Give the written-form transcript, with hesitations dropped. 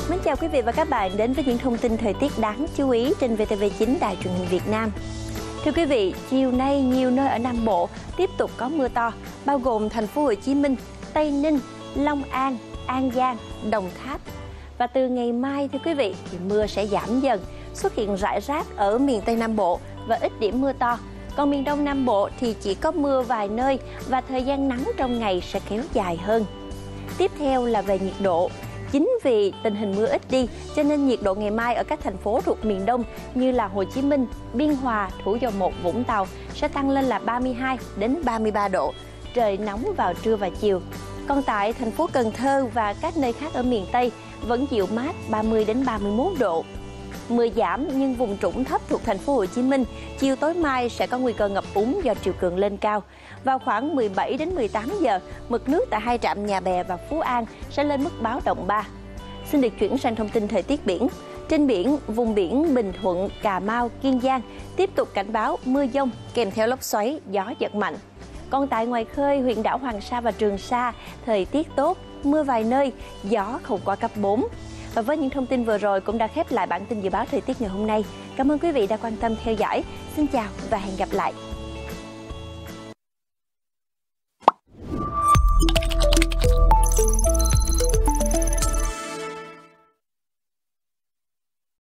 Mến chào quý vị và các bạn đến với những thông tin thời tiết đáng chú ý trên VTV9 Đài truyền hình Việt Nam. Thưa quý vị, chiều nay nhiều nơi ở Nam Bộ tiếp tục có mưa to, bao gồm thành phố Hồ Chí Minh, Tây Ninh, Long An, An Giang, Đồng Tháp. Và từ ngày mai thưa quý vị thì mưa sẽ giảm dần, xuất hiện rải rác ở miền Tây Nam Bộ và ít điểm mưa to. Còn miền Đông Nam Bộ thì chỉ có mưa vài nơi và thời gian nắng trong ngày sẽ kéo dài hơn. Tiếp theo là về nhiệt độ. Chính vì tình hình mưa ít đi cho nên nhiệt độ ngày mai ở các thành phố thuộc miền Đông như là Hồ Chí Minh, Biên Hòa, Thủ Dầu Một, Vũng Tàu sẽ tăng lên là 32 đến 33 độ. Trời nóng vào trưa và chiều. Còn tại thành phố Cần Thơ và các nơi khác ở miền Tây vẫn dịu mát 30 đến 31 độ. Mưa giảm nhưng vùng trũng thấp thuộc thành phố Hồ Chí Minh chiều tối mai sẽ có nguy cơ ngập úng do triều cường lên cao. Vào khoảng 17 đến 18 giờ, mực nước tại hai trạm Nhà Bè và Phú An sẽ lên mức báo động 3. Xin được chuyển sang thông tin thời tiết biển. Trên biển, vùng biển Bình Thuận, Cà Mau, Kiên Giang tiếp tục cảnh báo mưa dông kèm theo lốc xoáy, gió giật mạnh. Còn tại ngoài khơi, huyện đảo Hoàng Sa và Trường Sa, thời tiết tốt, mưa vài nơi, gió không quá cấp 4. Và với những thông tin vừa rồi cũng đã khép lại bản tin dự báo thời tiết ngày hôm nay. Cảm ơn quý vị đã quan tâm theo dõi. Xin chào và hẹn gặp lại.